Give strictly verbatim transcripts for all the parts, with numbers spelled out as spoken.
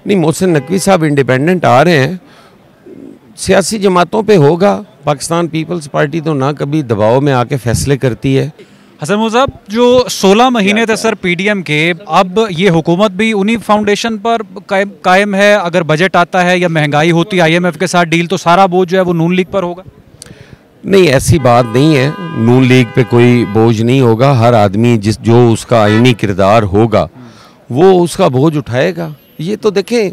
नहीं, मोहसिन नकवी साहब इंडिपेंडेंट आ रहे हैं, सियासी जमातों पे होगा। पाकिस्तान पीपल्स पार्टी तो ना कभी दबाव में आके फैसले करती है। हसन महमूद साहब, जो सोलह महीने थे सर पीडीएम के, अब ये हुकूमत भी उन्हीं फाउंडेशन पर कायम कायम है। अगर बजट आता है या महंगाई होती है आईएमएफ के साथ डील, तो सारा बोझ जो है वो नून लीग पर होगा। नहीं, ऐसी बात नहीं है, नून लीग पे कोई बोझ नहीं होगा। हर आदमी जिस जो उसका आईनी किरदार होगा वो उसका बोझ उठाएगा। ये तो देखें,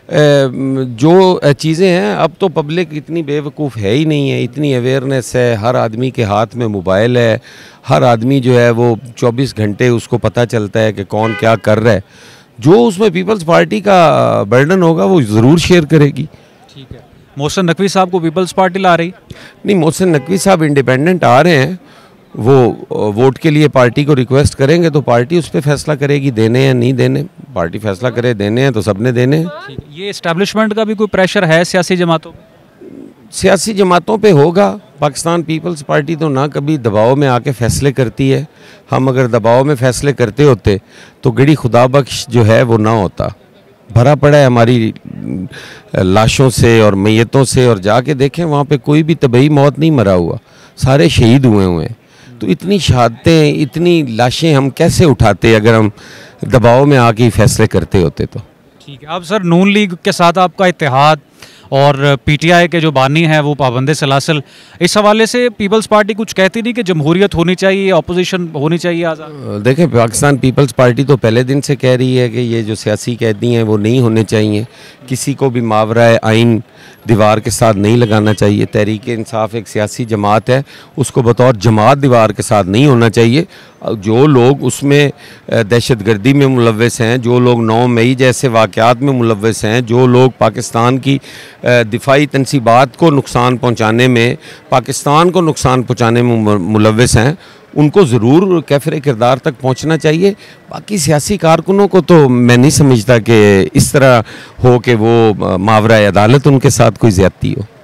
जो चीज़ें हैं, अब तो पब्लिक इतनी बेवकूफ़ है ही नहीं है, इतनी अवेयरनेस है, हर आदमी के हाथ में मोबाइल है, हर आदमी जो है वो चौबीस घंटे उसको पता चलता है कि कौन क्या कर रहा है। जो उसमें पीपल्स पार्टी का बर्डन होगा वो ज़रूर शेयर करेगी। ठीक है, मोहसिन नकवी साहब को पीपल्स पार्टी ला रही? नहीं, मोहसिन नकवी साहब इंडिपेंडेंट आ रहे हैं, वो वोट के लिए पार्टी को रिक्वेस्ट करेंगे तो पार्टी उस पर फैसला करेगी देने या नहीं देने। पार्टी फैसला करे देने हैं तो सबने देने हैं। ये एस्टैब्लिशमेंट का भी कोई प्रेशर है सियासी जमातों पे? सियासी जमातों पे होगा। पाकिस्तान पीपल्स पार्टी तो ना कभी दबाव में आके फैसले करती है। हम अगर दबाव में फैसले करते होते तो गड़ी खुदा बख्श जो है वो ना होता। भरा पड़ा है हमारी लाशों से और मैयतों से, और जाके देखें वहाँ पे कोई भी तबई मौत नहीं मरा हुआ, सारे शहीद हुए हुए हैं। तो इतनी शहादतें, इतनी लाशें हम कैसे उठाते अगर हम दबाव में आके फैसले करते होते तो। ठीक है, अब सर नून लीग के साथ आपका इत्तेहाद और पीटीआई के जो बानी हैं वो पाबंद सलासल, इस हवाले से पीपल्स पार्टी कुछ कहती नहीं कि जमहूरियत होनी चाहिए, अपोजिशन होनी चाहिए आज़ाद? देखें, पाकिस्तान पीपल्स पार्टी तो पहले दिन से कह रही है कि ये जो सियासी कैदी हैं वो नहीं होने चाहिए। किसी को भी मावरा आइन दीवार के साथ नहीं लगाना चाहिए। तहरीक इंसाफ एक सियासी जमात है, उसको बतौर जमात दीवार के साथ नहीं होना चाहिए। जो लोग उसमें दहशत गर्दी में मुलव्वस हैं, जो लोग नौ मई जैसे वाक़यात में मुलव्वस हैं, जो लोग पाकिस्तान की दिफाई तनसीबात को नुकसान पहुँचाने में, पाकिस्तान को नुकसान पहुँचाने में मुलव्वस हैं, उनको ज़रूर कैफरे किरदार तक पहुँचना चाहिए। बाकी सियासी कारकुनों को तो मैं नहीं समझता कि इस तरह हो कि वो मावरा अदालत उनके साथ कोई ज़्यादती हो।